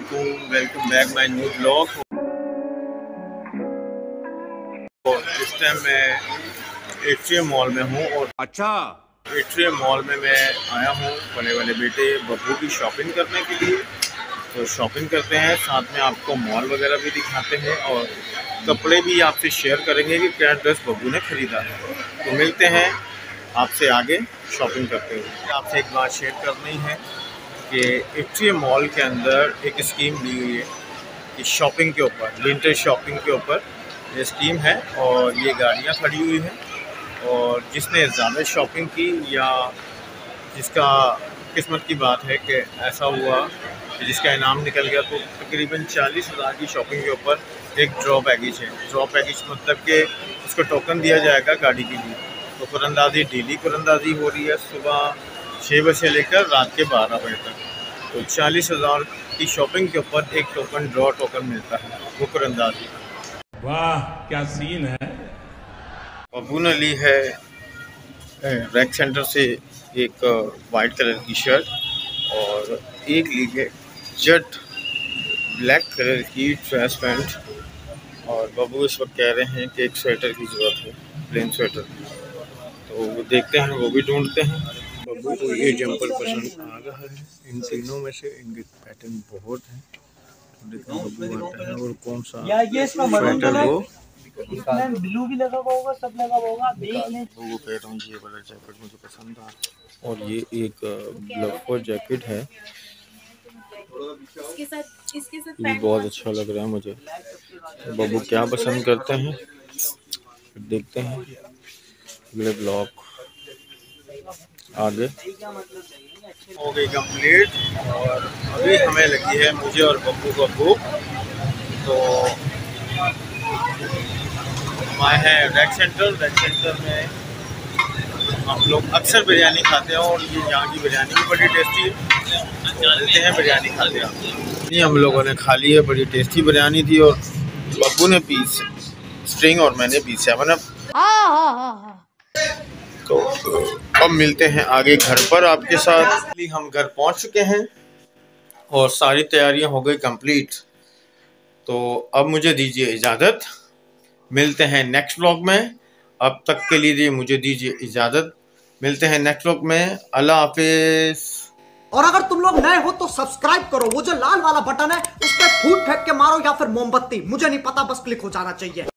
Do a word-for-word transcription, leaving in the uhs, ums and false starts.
वालेकुम, welcome back my new blog. और इस टाइम मैं एट्रियम मॉल में हूँ और अच्छा एट्रियम मॉल में मैं आया हूँ बड़े वाले बेटे बब्बू की शॉपिंग करने के लिए। तो शॉपिंग करते हैं, साथ में आपको मॉल वगैरह भी दिखाते हैं और कपड़े भी आपसे शेयर करेंगे कि क्या ड्रेस बब्बू ने ख़रीदा है। तो मिलते हैं आपसे आगे शॉपिंग करते हुए। आपसे एक बात शेयर करनी है कि एट्रियम मॉल के अंदर एक स्कीम दी हुई है कि शॉपिंग के ऊपर, विंटर शॉपिंग के ऊपर ये स्कीम है और ये गाड़ियाँ खड़ी हुई हैं और जिसने ज़्यादा शॉपिंग की या जिसका किस्मत की बात है कि ऐसा हुआ कि जिसका इनाम निकल गया, तो तकरीबन चालीस हज़ार की शॉपिंग के ऊपर एक ड्रॉ पैकेज है। ड्रॉ पैकेज मतलब कि उसको टोकन दिया जाएगा गाड़ी के लिए। तो कुरंदाजी डेली कुरंदाजी हो रही है सुबह छः बजे से लेकर रात के बारह बजे तक। तो चालीस हज़ार की शॉपिंग के ऊपर एक टोकन ड्रॉ टोकन मिलता है, वो कुरंदाजी। वाह क्या सीन है। बब्बू ने ली है रैक सेंटर से एक वाइट कलर की शर्ट और एक ली है जट ब्लैक कलर की ट्रेस पैंट। और बब्बू इस वक्त कह रहे हैं कि एक स्वेटर की ज़रूरत है, प्लेन स्वेटर। तो वो देखते हैं, वो भी ढूंढते हैं। बब्बू को ये जंपर पसंद आ रहा है। इन तीनों में से इनके पैटर्न बहुत हैं। देखो बब्बू आता है और कौन सा स्वेटर वो ब्लू भी लगा हुआ होगा, सब लगा हुआ होगा, देख लें। वो कह रहा हूँ ये वाला जैकेट मुझे पसंद आ। और ये एक ब्लफर जैकेट है, इसके साथ इसके साथ ये बहुत अच्छा लग रहा है मुझे। बब्बू क्या पसंद करते हैं देखते हैं अगले ब्लॉग आगे। हो गई कंप्लीट और अभी हमें लगी है मुझे और बब्बू को भूख। तो हमारे हैं रैक सेंटर। रैक सेंटर में हम लोग अक्सर बिरयानी खाते हैं और ये यहाँ की बिरयानी भी बड़ी टेस्टी है। तो मिलते हैं बिरयानी खाते हैं। ये हम लोगों ने खा ली है, बड़ी टेस्टी बिरयानी थी और बब्बू ने पीस स्ट्रिंग और मैंने पीस सेवन अप। तो अब मिलते हैं आगे घर पर आपके साथ। हम घर पहुंच चुके हैं और सारी तैयारियां हो गई कंप्लीट। तो अब मुझे दीजिए इजाज़त, मिलते हैं नेक्स्ट व्लॉग में। अब तक के लिए मुझे दीजिए इजाज़त, मिलते हैं नेक्स्ट व्लॉग में। अल्लाह हाफिज़। और अगर तुम लोग नए हो तो सब्सक्राइब करो, वो जो लाल वाला बटन है उस पर फूट फेंक के मारो या फिर मोमबत्ती, मुझे नहीं पता, बस क्लिक हो जाना चाहिए।